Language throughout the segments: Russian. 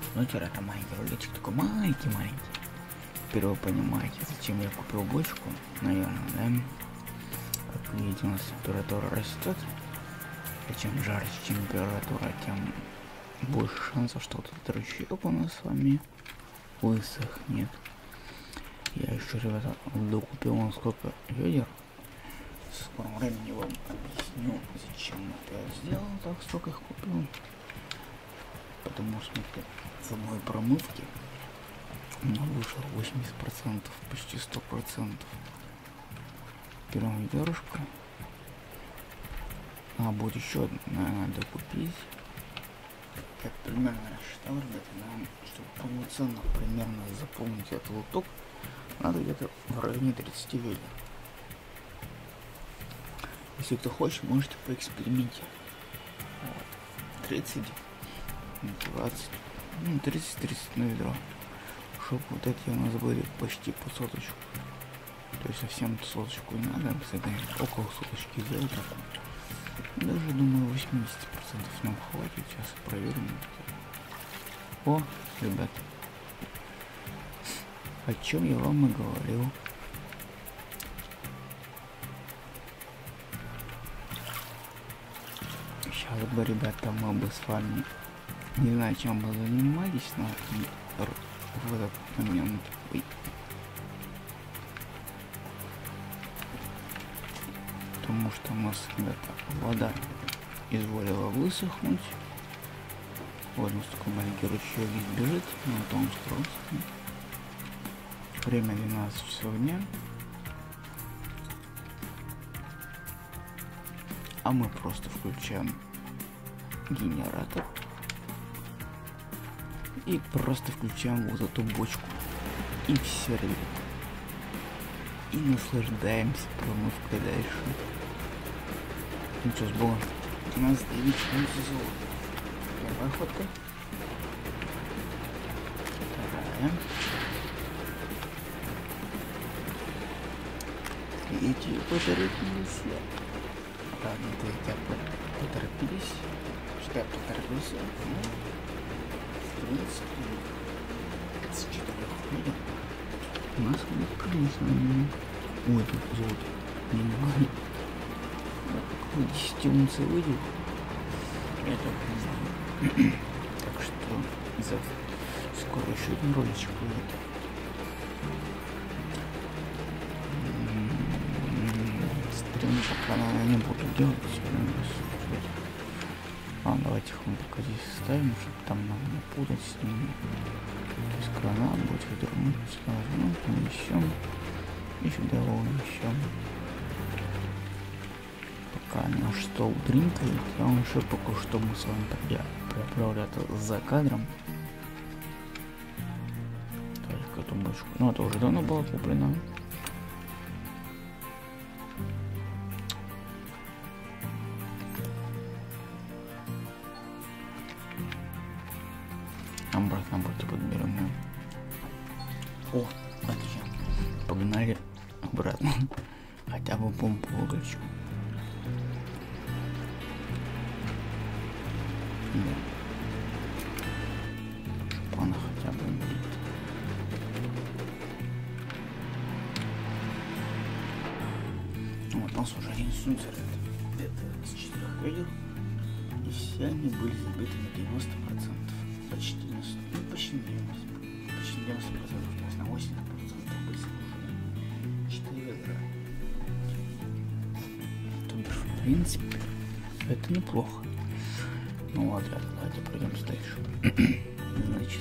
Ну, теперь это маленький роличек, такой маленький-маленький. Теперь вы понимаете, зачем я купил бочку, наверное, да? Как видите, у нас температура растет. И чем жарче температура, тем больше шансов, что этот ручеек у нас с вами высохнет. Я еще, ребята, докупил вам сколько ведер. В скором времени вам объясню, зачем это я сделал, так столько их купил. Потому что в одной промывке у меня вышло 80%, почти 100%. Берем ведерушку. А будет еще одна, надо купить. Я примерно рассчитал, ребята, нам, чтобы полноценно примерно заполнить этот лоток, надо где-то в районе 30 ведер. Если кто хочет, можете поэкспериментировать. Вот. 30, 20, 30 на ведро. Чтобы вот эти у нас были почти по соточку. То есть совсем соточку не надо, около соточки сделать. Даже, думаю, 80% нам хватит. Сейчас проверим. О, ребят. О чем я вам и говорил. Сейчас бы, ребята, мы бы с вами, не знаю, чем мы занимались, но в этот момент. Ой. Потому что у нас, ребята, вода изволила высохнуть. Вот у нас такой маленький ручеек бежит, но это он скрылся. Время 12 часов дня. А мы просто включаем генератор и просто включаем вот эту бочку. И все, ребята. И наслаждаемся промывкой дальше. Ну что, с Богом. У нас 9 минут золота. Первая ходка. Вторая. Третья. Поторопились. Ладно, третья. Поторопились. Что я поторопился? Ну, в принципе, 34 видео. У нас будет прилично. Ой, тут золото. Не могу. Какой 10 унций выйдет. Это не знаю. Так что скоро еще один роличек будет. Стрим пока, наверное, не буду делать. Ладно, давайте их мы пока здесь ставим, чтобы там нам не путать с ними. То есть гранат будет выдернуть, сюда возьмем, помещем. И сюда его умещем. Пока наш стол дринкает, я вам еще покажу, что мы с вами проявляем за кадром. Только эту бочку. Ну, это уже давно было куплено. Обратно подберем. О, отлично. Погнали обратно. Хотя бы помпу выключу. Да. Чтоб она хотя бы будет. Вот у нас уже один сунцер. Это с 4 ведер. И все они были забиты на 90%. Почти на 100, ну, почти на 90%. Почти 90%, то есть на 80% были загружены 4 ведра. То бишь, в принципе, это неплохо. Ну ладно, давайте пройдемся дальше. Значит,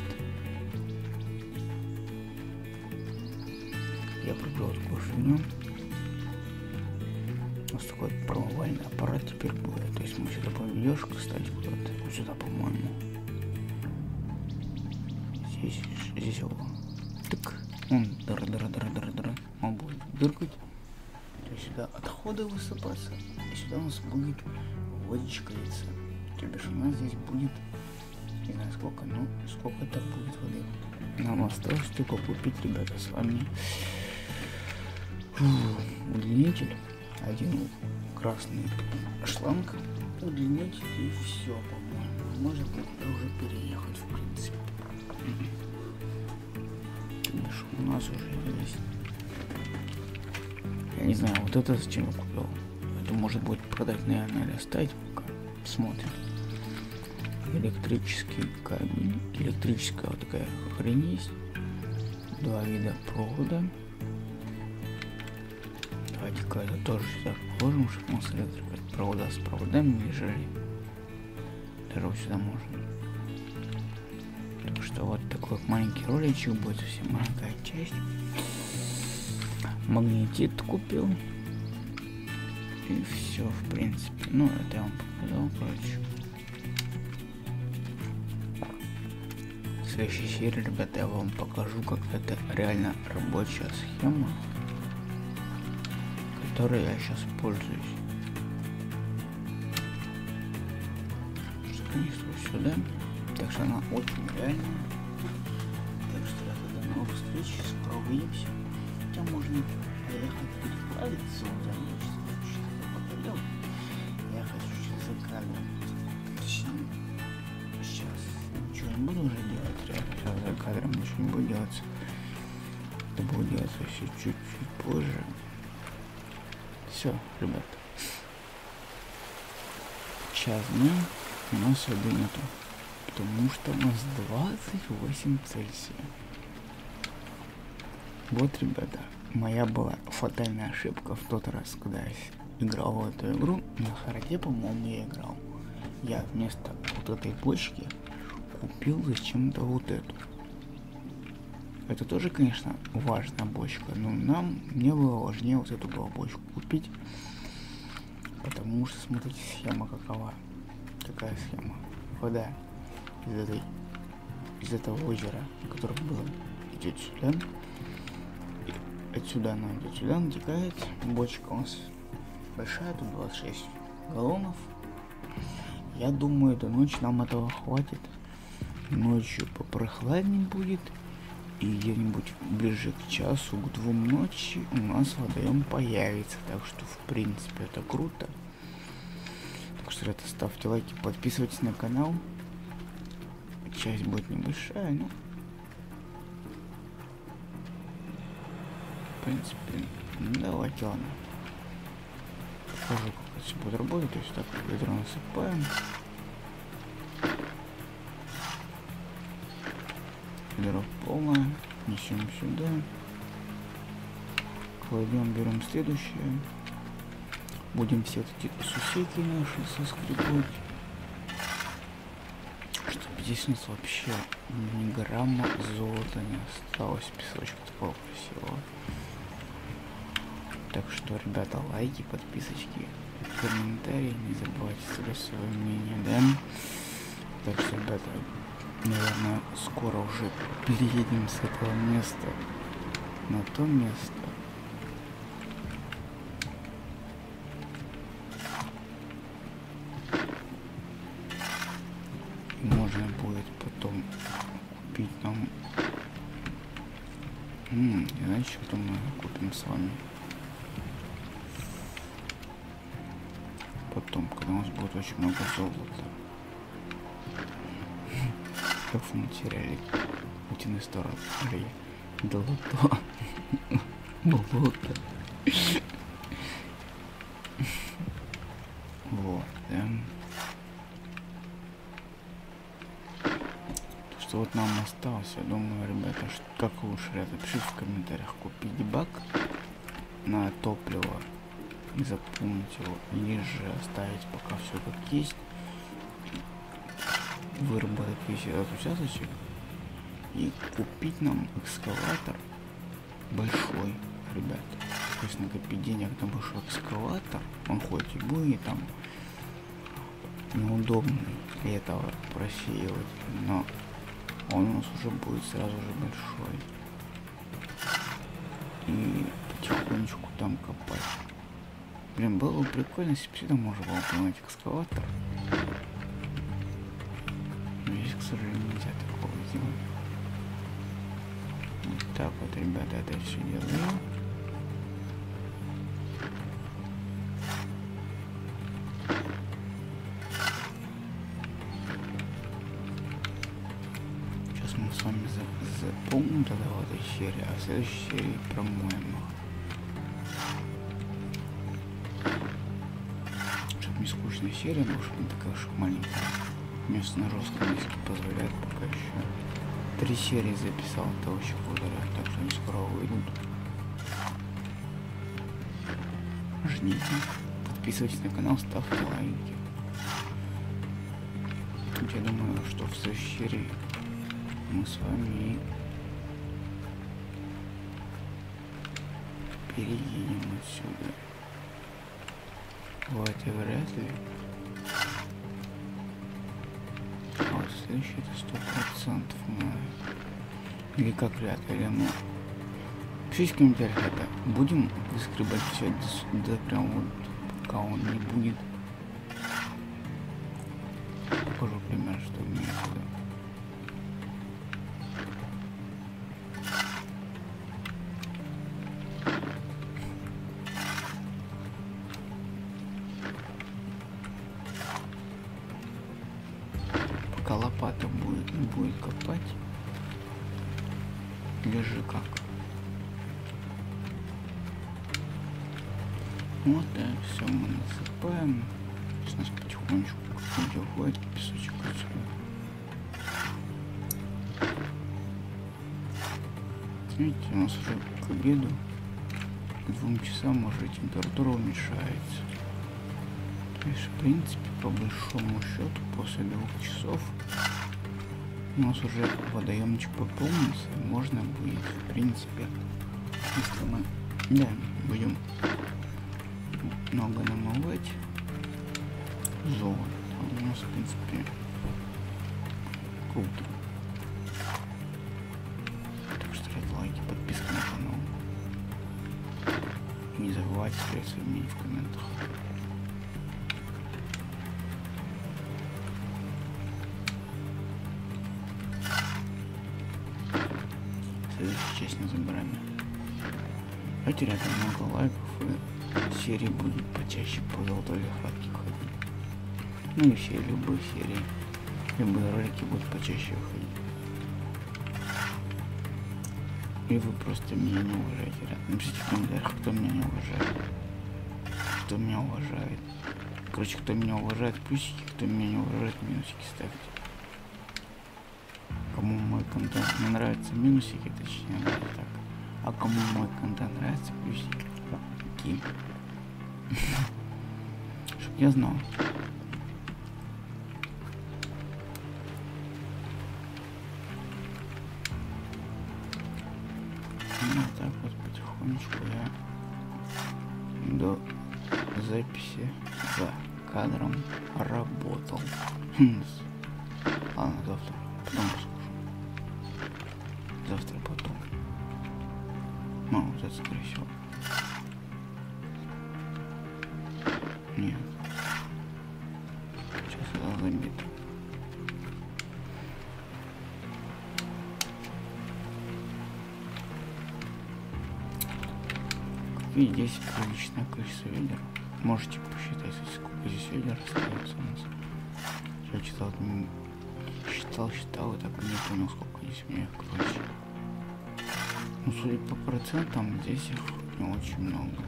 я прибрал такую фигню. У нас такой промывальный аппарат теперь будет. То есть мы сюда поведешь, кстати, куда-то. Вот сюда, по-моему. Здесь его. Так, он дыр. Он будет дыркать. То есть сюда отходы высыпаться. И сюда у нас будет водичка литься. То бишь у нас здесь будет, не знаю сколько, но сколько это будет воды. Нам осталось только купить, ребята, с вами удлинитель. Один красный шланг. Удлинитель и все, по-моему. Можно уже переехать, в принципе. у нас уже есть. Я не знаю, вот это зачем я купил. Это может быть продать, наверное, или оставить пока. Смотрим. Электрический кабель. Электрическая вот такая хрень есть. Два вида провода. Давайте-ка это тоже сюда положим, чтобы у нас электрика провода с проводами лежали. Даже вот сюда можно. Так что вот такой маленький роличек будет, совсем маленькая часть. Магнетит купил. И все, в принципе. Ну, это я вам показал, короче. В следующей серии, ребята, я вам покажу, как это реально рабочая схема, которой я сейчас пользуюсь. Сканирую сюда. Так что она очень реальная. Так что, ребята, до новых встреч. Скоро увидимся. Хотя можно поехать переплавиться. Я хочу сейчас за кадром. Точнее, сейчас ничего не буду уже делать. Реально, сейчас за кадром ничего не буду делать. Это буду делать еще чуть-чуть позже. Все, ребят. Час дня у нас воды нету. Потому что у нас 28 Цельсия. Вот, ребята, моя была фатальная ошибка в тот раз, когда я играл в эту игру. На харде, по-моему, я играл. Я вместо вот этой бочки купил зачем-то вот эту. Это тоже, конечно, важная бочка, но мне было важнее вот эту было бочку купить. Потому что, смотрите, схема какова. Какая схема? Вода из этого озера, которое было, идет сюда. И отсюда она идет сюда, натекает. Бочка у нас большая, тут 26 галлонов. Я думаю, до ночи нам этого хватит. Ночью попрохладнее будет. И где-нибудь ближе к часу, к 2 ночи у нас водоем появится. Так что, в принципе, это круто. Так что, ребята, ставьте лайки, подписывайтесь на канал. Часть будет небольшая, но... В принципе, давайте, ладно. Покажу, как это все будет работать. То есть так, ведро насыпаем. Ведро полное. Несем сюда. Кладем, берем следующее. Будем все эти сусеки наши соскребать. Чтобы здесь у нас вообще ни грамма золота не осталось. Песочка такого красивого. Так что, ребята, лайки, подписочки, комментарии. Не забывайте оставлять свое мнение, да? Так что, ребята, наверное, скоро уже переедем с этого места на то место. И можно будет потом купить нам... Иначе что мы купим с вами. Потом, когда у нас будет очень много золота. Как в материале утиной стороны. Долото. Болото. Вот, да. Что вот нам осталось, я думаю, ребята, как лучше, напишите в комментариях, купить бак на топливо и заполнить его, или же оставить пока все как есть, выработать весь этот участочек и купить нам экскаватор большой, ребят. То есть накопить денег на большой экскаватор, он хоть и будет там неудобный для этого просеивать, но он у нас уже будет сразу же большой. И потихонечку там копать. Блин, было бы прикольно, если бы всегда можно было поймать экскаватор. Но здесь, к сожалению, нельзя такого сделать. Вот так вот, ребята, это все делаю. мы с вами запомним тогда в этой серии, а в следующей серии промоем. Чтобы не скучная серия, может не такая уж маленькая. Место на жестком диске позволяет пока еще. 3 серии записал, это очень благодаря, так что они скоро выйдут. Ждите, подписывайтесь на канал, ставьте лайки. Я думаю, что в следующей серии мы с вами переедем отсюда. В этой вряд ли. А вот следующий это 100% мы. Или как вряд ли, или мы. Пишите в комментариях, это будем выскребать все до прям вот пока он не будет. Покажу пример, что у меня сюда. Пока лопата будет копать, лежи как. Вот, да, все мы насыпаем. Сейчас нас потихонечку как-нибудь уходит песочек отсюда. Видите, у нас уже к обеду, к 2 часам уже температура уменьшается. То есть, в принципе, по большому счету, после 2 часов у нас уже водоемчик пополнится, и можно будет, в принципе, если мы, да, будем много намывать золото, у нас, в принципе, круто. Так что ставьте лайки, подписка на канал. Не забывайте ставить свои мнения в комментах. Следующая часть не забираем. Давайте рядом много лайков, и серии будут почаще по золотой лихорадке ходить. Ну и все, любые серии, любые ролики будут почаще выходить. И вы просто меня не уважаете, ребят. Напишите в комментариях, кто меня не уважает. Кто меня уважает. Короче, кто меня уважает, плюсики, кто меня не уважает, минусики ставьте. Кому мой контент не нравится, минусики, точнее, так. А кому мой контент нравится, плюсики. Такие. Чтоб я знал. Вот так вот потихонечку я до записи за кадром работал. Ладно, завтра потом послушаю. Завтра потом. Ну, вот это скорее всего. Нет. Сейчас это забито. Как видите, здесь приличное количество ведер. Можете посчитать, сколько здесь ведер остается у нас. Я считал и так и не понял, сколько здесь у меня, короче. Ну, судя по процентам, здесь их не очень много.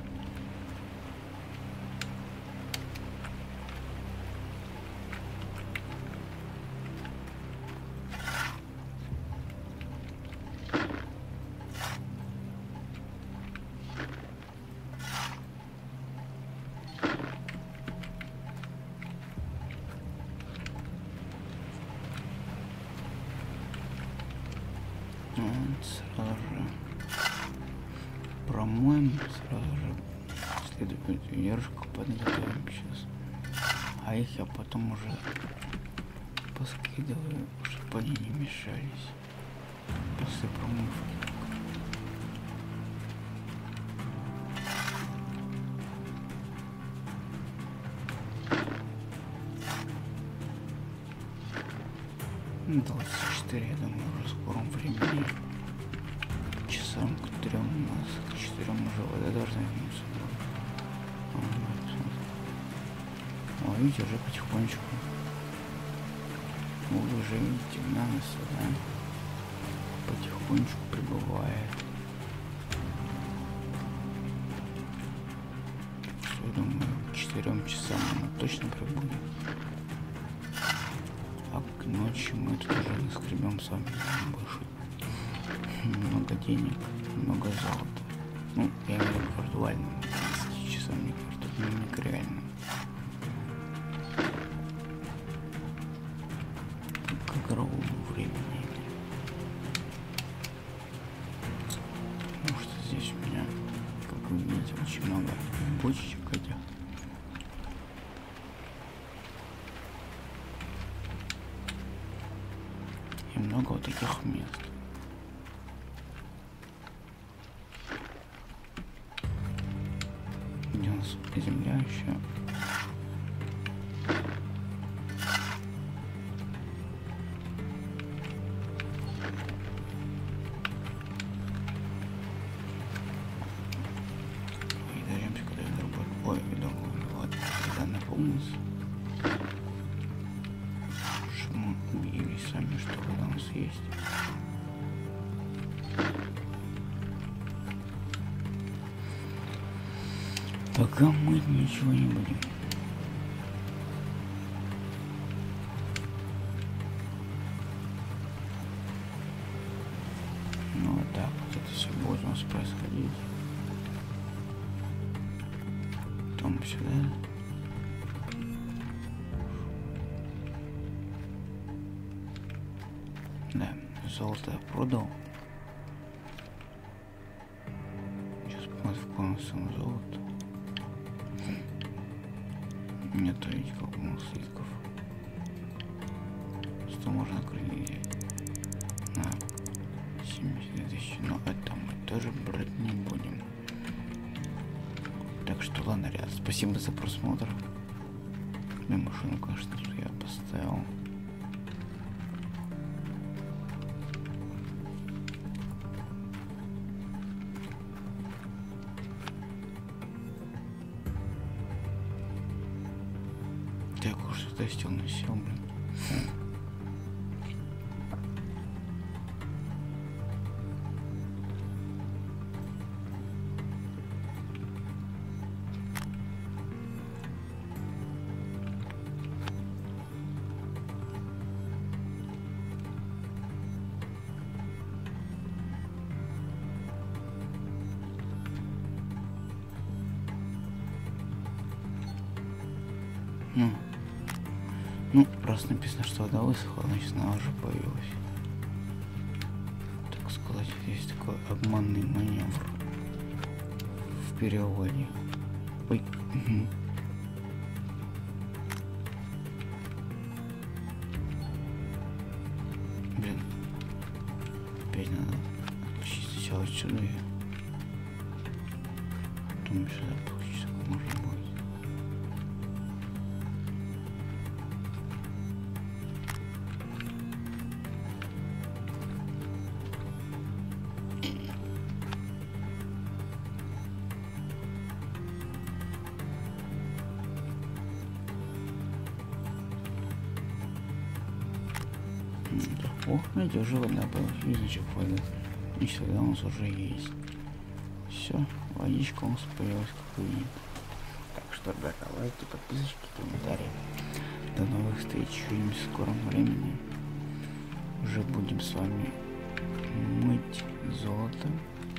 Вот, сразу же промоем, сразу же следует вверху подготовим сейчас. А их я потом уже поскидываю, чтобы они не мешались после промывки. Ну, 24, я думаю, уже в скором времени. Часам к 3 у нас, к 4 уже вода должна вернуться. О, видите, уже потихонечку. Вы уже видите, на нас, да? потихонечку прибывает. Я думаю, к 4 часам она точно прибудет. А к ночи мы тут уже наскребем с вами больше. Много денег, много золота. Ну, я имею в виду виртуально. 10 часов, мне кажется, это не к реальному. К игровому времени. Потому что здесь у меня, как вы видите, очень много бочечек этих. И много вот таких мест. Где у нас земля еще. И дождемся, когда игра будет. Ой, вот, когда наполнится. Что мы убедились сами, что вода у нас есть. Пока мыть ничего не будем. Ну вот так вот это все будет у нас происходить. Потом сюда. Да, золото я продал. Сейчас посмотрим, какое у нас там золото. Нет, видите, как много слитков. Что можно открыть на 70 тысяч. Но это мы тоже брать не будем. Так что ладно, ребят, спасибо за просмотр. Мне машину, конечно, я поставил. Так уж тестил на сел, блин. Ну, раз написано, что вода высохла, значит она уже появилась. Так сказать, есть такой обманный маневр в переводе. Ой. Блин. Опять надо отключить сначала отсюда и потом сюда получится, как можно будет. О, видите, уже вода была, язычок воды. И всегда у нас уже есть. Все, водичка у нас появилась, как вы видите. Так что, ребята, лайки, подписочки, комментарии. До новых встреч, увидимся в скором времени. Уже будем с вами мыть золото.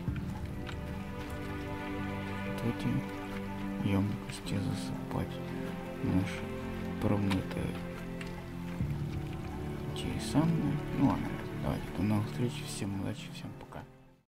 Вот эти емкости засыпать наши промытые. Самое. Ну ладно, давайте, до новых встреч, всем удачи, всем пока.